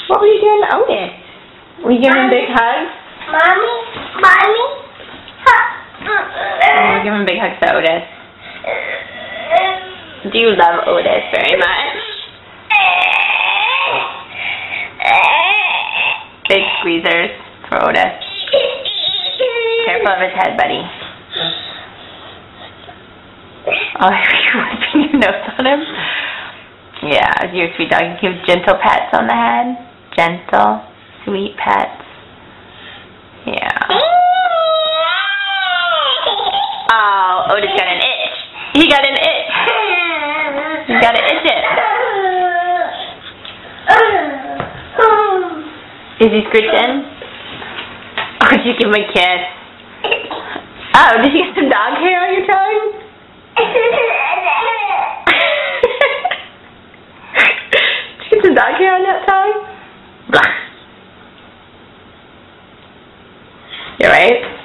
What were you doing to Otis? Were you giving him big hugs? Mommy. We're giving big hugs to Otis. Do you love Otis very much? Big squeezers for Otis. Careful of his head, buddy. Oh, are you wiping your nose on him? Yeah, you're a sweet dog. You give gentle pets on the head. Gentle, sweet pets. Yeah. Oh, Otis got an itch. He got an itch. He's got to itch it. Is he scritching? Oh, did you give him a kiss? Oh, did you get some dog hair on your tongue? Did you get some dog hair on that tongue? Blah. You alright?